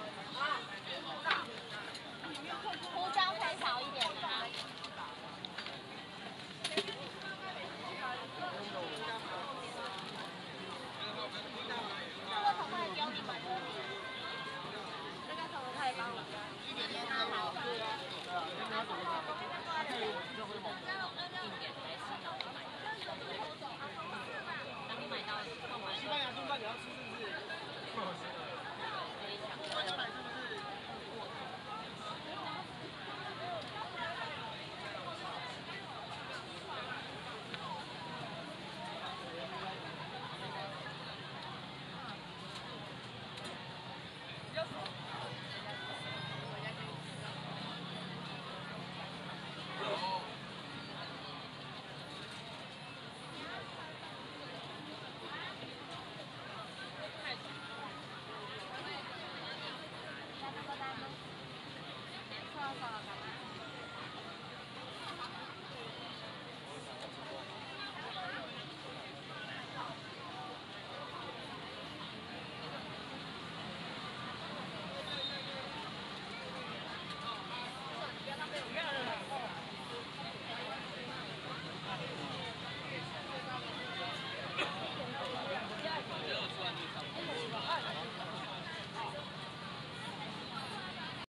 胡椒可以少一点吗？这个可不可以丢你们这里？这个可不可以帮我一点点它好吃？当你买到逛完，西班牙炖饭你要吃是不是？我要买是不是？そうそう。